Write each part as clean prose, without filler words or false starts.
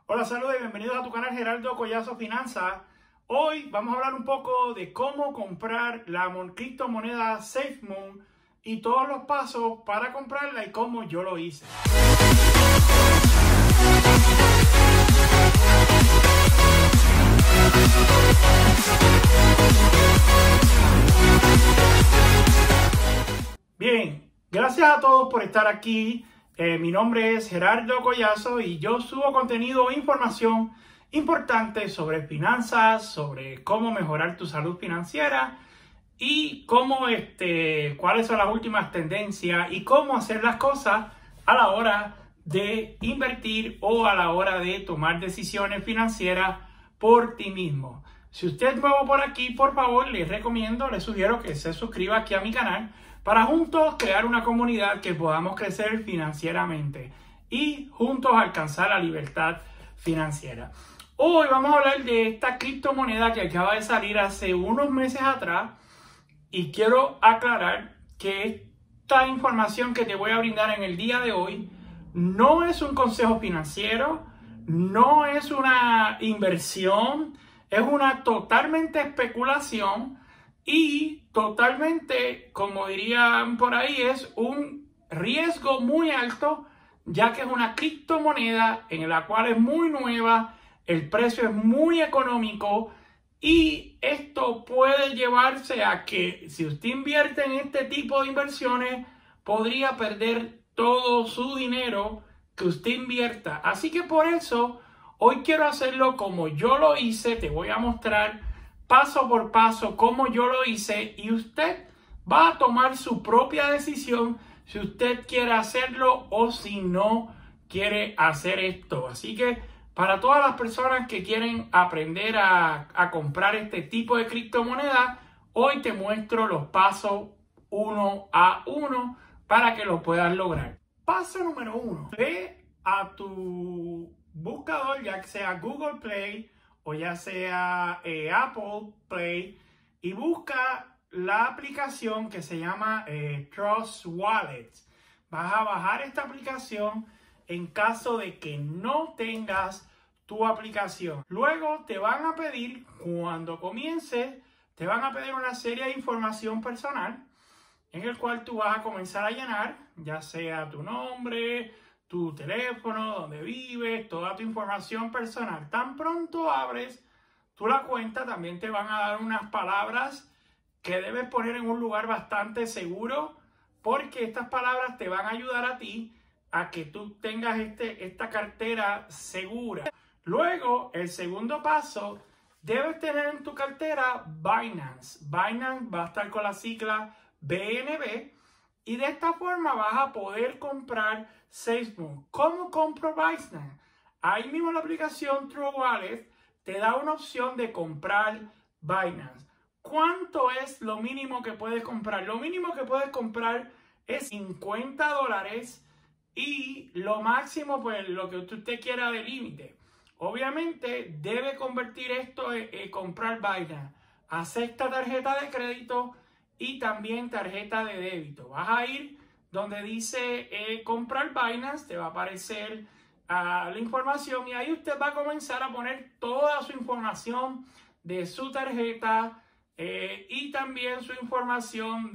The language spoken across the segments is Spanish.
Hola, saludos y bienvenidos a tu canal Gerardo Collazo Finanzas. Hoy vamos a hablar un poco de cómo comprar la criptomoneda SafeMoon y todos los pasos para comprarla y cómo yo lo hice. Bien, gracias a todos por estar aquí. Mi nombre es Gerardo Collazo y yo subo contenido e información importante sobre finanzas, sobre cómo mejorar tu salud financiera y cuáles son las últimas tendencias y cómo hacer las cosas a la hora de invertir o a la hora de tomar decisiones financieras por ti mismo. Si usted es nuevo por aquí, por favor, les sugiero que se suscriba aquí a mi canal para juntos crear una comunidad que podamos crecer financieramente y juntos alcanzar la libertad financiera. Hoy vamos a hablar de esta criptomoneda que acaba de salir hace unos meses atrás y quiero aclarar que esta información que te voy a brindar en el día de hoy no es un consejo financiero, no es una inversión, es una totalmente especulación y totalmente, como dirían por ahí, es un riesgo muy alto, ya que es una criptomoneda en la cual es muy nueva, el precio es muy económico y esto puede llevarse a que si usted invierte en este tipo de inversiones, podría perder todo su dinero que usted invierta. Así que por eso hoy quiero hacerlo como yo lo hice, te voy a mostrar paso por paso cómo yo lo hice y usted va a tomar su propia decisión si usted quiere hacerlo o si no quiere hacer esto. Así que para todas las personas que quieren aprender a comprar este tipo de criptomonedas, hoy te muestro los pasos uno a uno para que lo puedas lograr. Paso número 1. Ve a tu buscador, ya sea Google Play o ya sea Apple Play, y busca la aplicación que se llama Trust Wallet. Vas a bajar esta aplicación en caso de que no tengas tu aplicación. Luego te van a pedir, cuando comiences, te van a pedir una serie de información personal en el cual tú vas a comenzar a llenar, ya sea tu nombre, tu teléfono, donde vives, toda tu información personal. Tan pronto abres tú la cuenta, también te van a dar unas palabras que debes poner en un lugar bastante seguro, porque estas palabras te van a ayudar a ti a que tú tengas esta cartera segura. Luego, el segundo paso, debes tener en tu cartera Binance. Binance va a estar con la sigla BNB. Y de esta forma vas a poder comprar SafeMoon. ¿Cómo compro Binance? Ahí mismo en la aplicación True Wallet te da una opción de comprar Binance. ¿Cuánto es lo mínimo que puedes comprar? Lo mínimo que puedes comprar es $50 y lo máximo, pues lo que usted quiera de límite. Obviamente debe convertir esto en comprar Binance. Acepta tarjeta de crédito y también tarjeta de débito. Vas a ir donde dice comprar Binance, te va a aparecer la información y ahí usted va a comenzar a poner toda su información de su tarjeta y también su información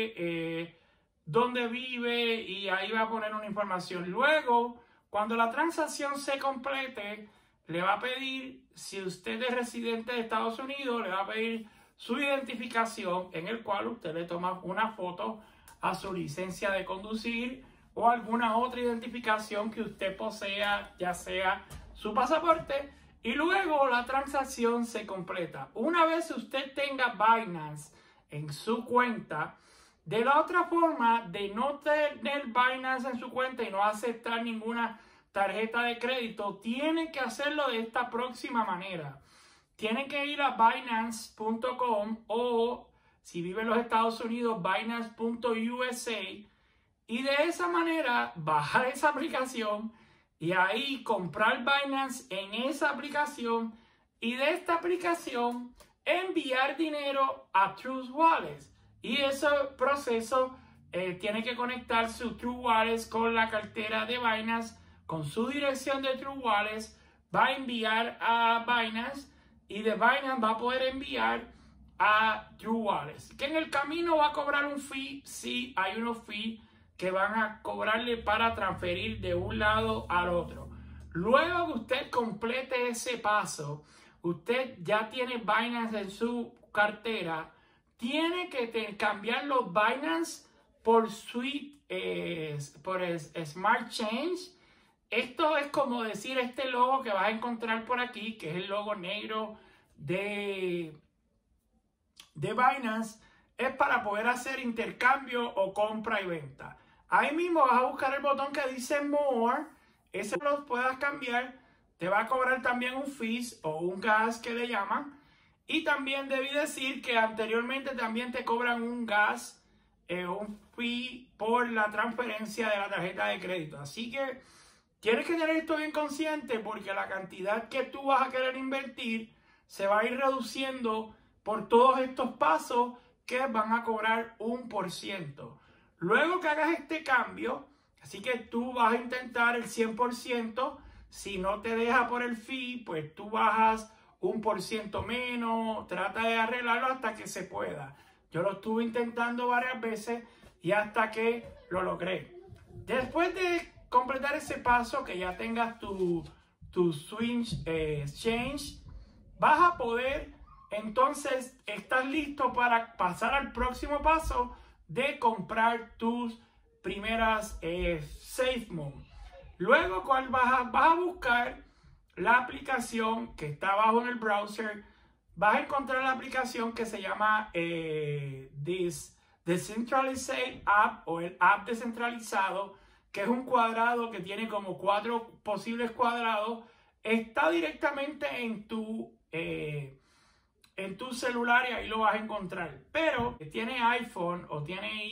de dónde vive, y ahí va a poner una información. Luego, cuando la transacción se complete, le va a pedir, si usted es residente de Estados Unidos, le va a pedir su identificación, en el cual usted le toma una foto a su licencia de conducir o alguna otra identificación que usted posea, ya sea su pasaporte, y luego la transacción se completa. Una vez usted tenga Binance en su cuenta, de la otra forma de no tener Binance en su cuenta y no aceptar ninguna tarjeta de crédito, tiene que hacerlo de esta próxima manera. Tienen que ir a Binance.com o, si vive en los Estados Unidos, Binance.USA, y de esa manera bajar esa aplicación y ahí comprar Binance en esa aplicación, y de esta aplicación enviar dinero a True Wallet. Y ese proceso tiene que conectar su True Wallet con la cartera de Binance, con su dirección de True Wallet, va a enviar a Binance y de Binance va a poder enviar a True Wallets. Que en el camino va a cobrar un fee, sí, hay unos fees que van a cobrarle para transferir de un lado al otro. Luego que usted complete ese paso, usted ya tiene Binance en su cartera, tiene que cambiar los Binance por Smart Change. Esto es como decir este logo que vas a encontrar por aquí, que es el logo negro de Binance, es para poder hacer intercambio o compra y venta. Ahí mismo vas a buscar el botón que dice More, ese lo puedas cambiar, te va a cobrar también un fees o un gas que le llaman. Y también debí decir que anteriormente también te cobran un gas, un fee por la transferencia de la tarjeta de crédito. Así que tienes que tener esto bien consciente porque la cantidad que tú vas a querer invertir se va a ir reduciendo por todos estos pasos que van a cobrar 1%. Luego que hagas este cambio, así que tú vas a intentar el 100%. Si no te deja por el fee, pues tú bajas 1% menos, trata de arreglarlo hasta que se pueda. Yo lo estuve intentando varias veces y hasta que lo logré. Después de completar ese paso, que ya tengas tu swing exchange, vas a poder, entonces, estás listo para pasar al próximo paso de comprar tus primeras SafeMoon. Luego, ¿cuál vas a buscar? La aplicación que está abajo en el browser. Vas a encontrar la aplicación que se llama Decentralized App o el app descentralizado, que es un cuadrado que tiene como 4 posibles cuadrados. Está directamente en tu celular y ahí lo vas a encontrar. Pero si tiene iPhone o tiene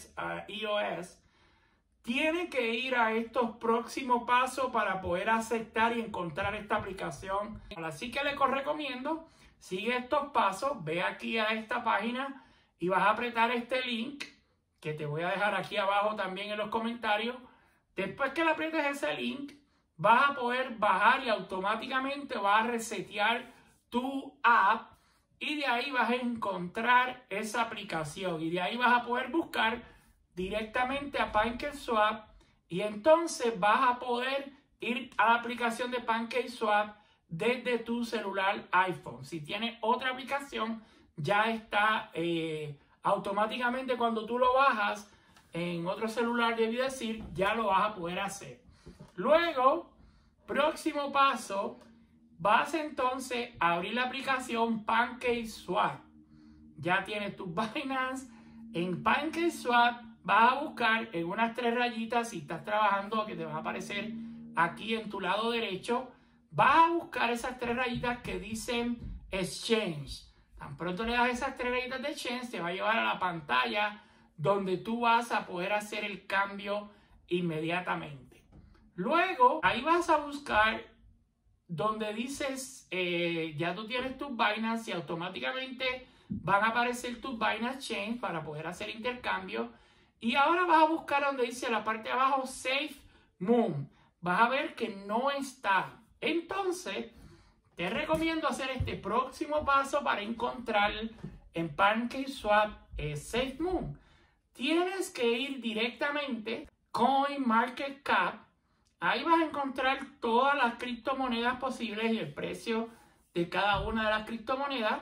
iOS, tiene que ir a estos próximos pasos para poder aceptar y encontrar esta aplicación. Así que les recomiendo, sigue estos pasos, ve aquí a esta página y vas a apretar este link que te voy a dejar aquí abajo también en los comentarios. Después que le aprietes ese link, vas a poder bajar y automáticamente vas a resetear tu app y de ahí vas a encontrar esa aplicación y de ahí vas a poder buscar directamente a PancakeSwap y entonces vas a poder ir a la aplicación de PancakeSwap desde tu celular iPhone. Si tienes otra aplicación, ya está automáticamente cuando tú lo bajas en otro celular, debí decir, ya lo vas a poder hacer. Luego, próximo paso, vas entonces a abrir la aplicación PancakeSwap. Ya tienes tu Binance en PancakeSwap. Vas a buscar en unas 3 rayitas, si estás trabajando, que te va a aparecer aquí en tu lado derecho. Vas a buscar esas 3 rayitas que dicen Exchange. Tan pronto le das esas 3 rayitas de Exchange, te va a llevar a la pantalla donde tú vas a poder hacer el cambio inmediatamente. Luego, ahí vas a buscar donde dices, ya tú tienes tus Binance y automáticamente van a aparecer tus Binance Chain para poder hacer intercambio. Y ahora vas a buscar donde dice la parte de abajo SafeMoon. Vas a ver que no está. Entonces, te recomiendo hacer este próximo paso para encontrar en PancakeSwap SafeMoon. Tienes que ir directamente CoinMarketCap. Ahí vas a encontrar todas las criptomonedas posibles y el precio de cada una de las criptomonedas.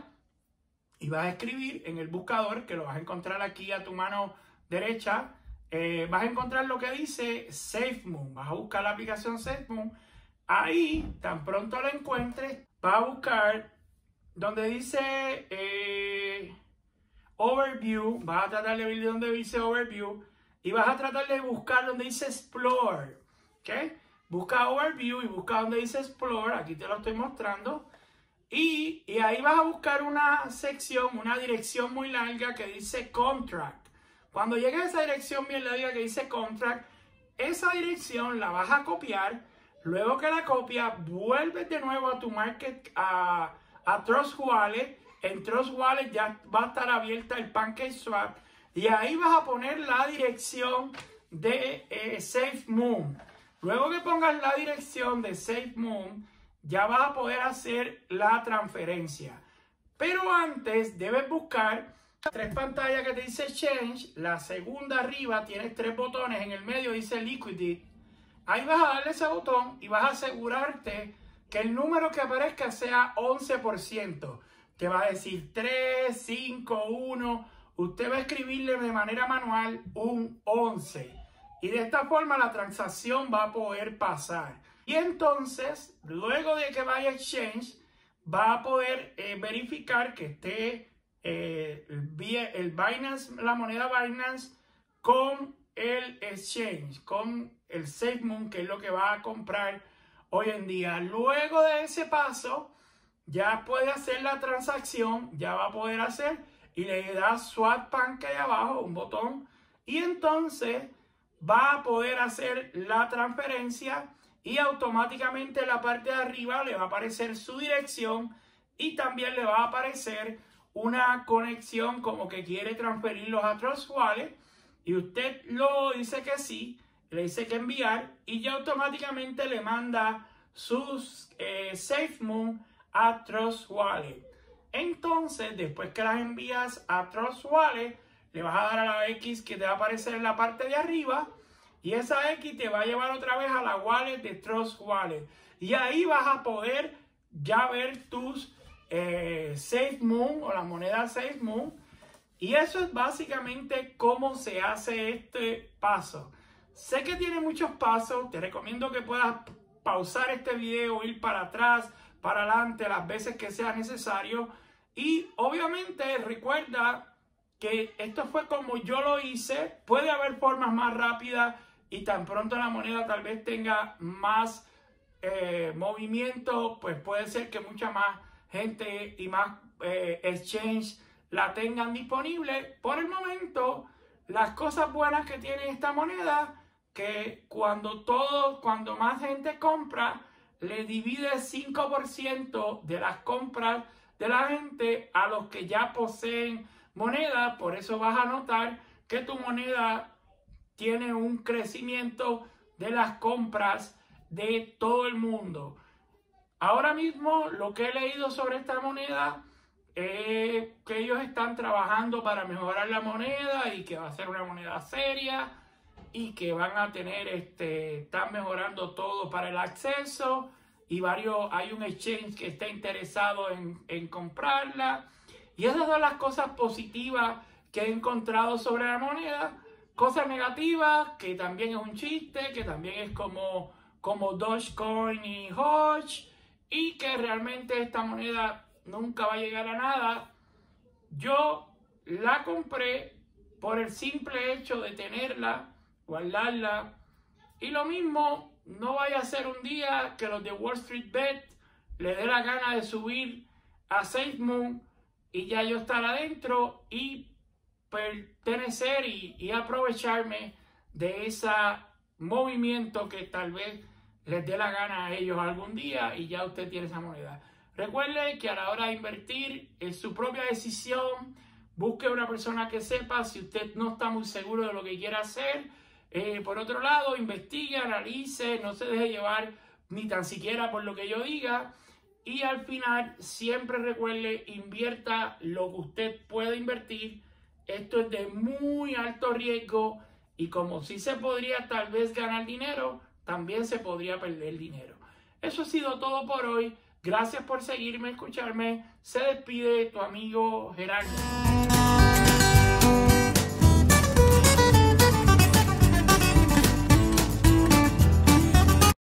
Y vas a escribir en el buscador, que lo vas a encontrar aquí a tu mano derecha, vas a encontrar lo que dice SafeMoon. Vas a buscar la aplicación SafeMoon. Ahí, tan pronto lo encuentres, vas a buscar donde dice Overview. Vas a tratar de ver donde dice Overview y vas a tratar de buscar donde dice Explore. ¿Okay? Busca Overview y busca donde dice Explore. Aquí te lo estoy mostrando. Y ahí vas a buscar una sección, una dirección muy larga que dice Contract. Cuando llegue a esa dirección bien larga que dice Contract, esa dirección la vas a copiar. Luego que la copias, vuelves de nuevo a tu a Trust Wallet. En Trust Wallet ya va a estar abierta el PancakeSwap. Y ahí vas a poner la dirección de SafeMoon. Luego que pongas la dirección de SafeMoon, ya vas a poder hacer la transferencia. Pero antes debes buscar 3 pantallas que te dice Change. La segunda arriba tienes 3 botones, en el medio dice Liquidate. Ahí vas a darle ese botón y vas a asegurarte que el número que aparezca sea 11%. Te va a decir 3, 5, 1. Usted va a escribirle de manera manual un 11. Y de esta forma la transacción va a poder pasar. Y entonces, luego de que vaya Exchange, va a poder verificar que esté el Binance, la moneda Binance, con el Exchange, con el SafeMoon, que es lo que va a comprar hoy en día. Luego de ese paso, ya puede hacer la transacción, ya va a poder hacer, y le da Swap Bank ahí abajo, un botón, y entonces va a poder hacer la transferencia y automáticamente en la parte de arriba le va a aparecer su dirección y también le va a aparecer una conexión como que quiere transferirlos a Trust Wallet, y usted lo dice que sí, le dice que enviar y ya automáticamente le manda sus SafeMoon a Trust Wallet. Entonces, después que las envías a Trust Wallet, le vas a dar a la X que te va a aparecer en la parte de arriba, y esa X te va a llevar otra vez a la wallet de Trust Wallet. Y ahí vas a poder ya ver tus SafeMoon o la moneda SafeMoon. Y eso es básicamente cómo se hace este paso. Sé que tiene muchos pasos. Te recomiendo que puedas pausar este video, ir para atrás, para adelante, las veces que sea necesario. Y obviamente recuerda que esto fue como yo lo hice. Puede haber formas más rápidas y tan pronto la moneda tal vez tenga más movimiento, pues puede ser que mucha más gente y más exchange la tengan disponible. Por el momento, las cosas buenas que tiene esta moneda, que cuando más gente compra, le divide el 5% de las compras de la gente a los que ya poseen moneda. Por eso vas a notar que tu moneda tiene un crecimiento de las compras de todo el mundo. Ahora mismo lo que he leído sobre esta moneda es que ellos están trabajando para mejorar la moneda y que va a ser una moneda seria y que van a tener, están mejorando todo para el acceso, y hay un exchange que está interesado en comprarla. Y esas son las cosas positivas que he encontrado sobre la moneda. Cosas negativas, que también es un chiste, que también es como Dogecoin y Hodge, y que realmente esta moneda nunca va a llegar a nada. Yo la compré por el simple hecho de tenerla, guardarla, y lo mismo, no vaya a ser un día que los de Wall Street Bet le dé la gana de subir a SafeMoon y ya yo estar adentro y pertenecer y aprovecharme de ese movimiento que tal vez les dé la gana a ellos algún día, y ya usted tiene esa moneda. Recuerde que a la hora de invertir es su propia decisión. Busque una persona que sepa si usted no está muy seguro de lo que quiere hacer. Por otro lado, investigue, analice, no se deje llevar ni tan siquiera por lo que yo diga. Y al final, siempre recuerde, invierta lo que usted pueda invertir. Esto es de muy alto riesgo, y como sí se podría tal vez ganar dinero, también se podría perder dinero. Eso ha sido todo por hoy. Gracias por seguirme, escucharme. Se despide tu amigo Gerardo.